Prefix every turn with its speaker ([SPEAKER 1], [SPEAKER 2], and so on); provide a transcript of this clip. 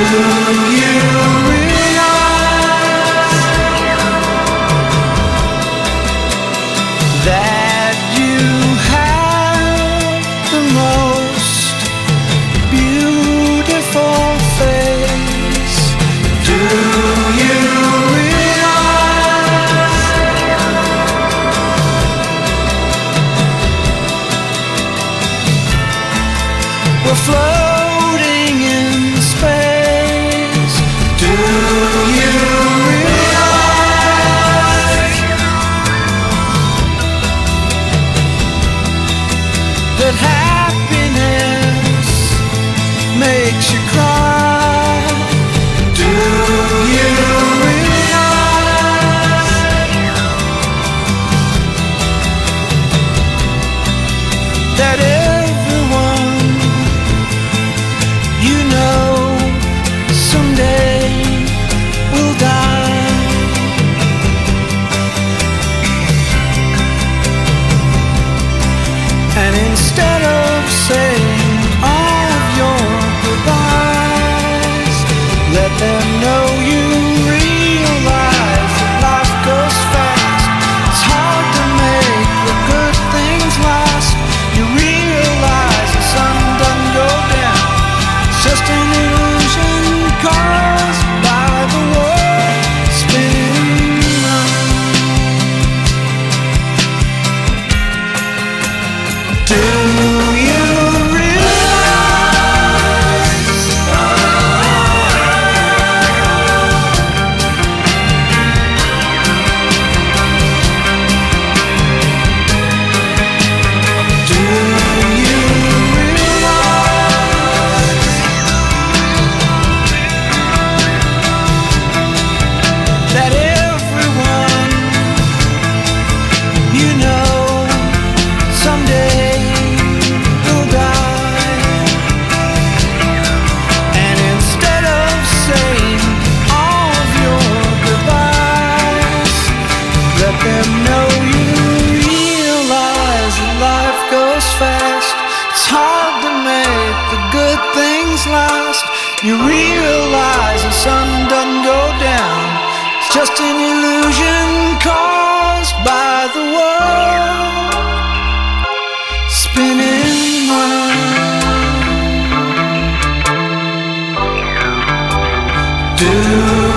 [SPEAKER 1] that you have the most beautiful face? Do you realize we're floating in space? Do you that happiness makes you cry? Do you realize that everyone you know someday will die? And instead of saying all of your goodbyes, let them know you realize that life goes fast. It's hard to make the good things last. You realize the sun doesn't go down. It's just an illusion caused by the world spinning round. Do you realize Do you realize that everyone you know someday will die? And instead of saying all of your goodbyes, let them know you realize that life goes fast. It's hard to make the good things last. You realize the sun doesn't go down. It's just an illusion caused by the world spinning round. Do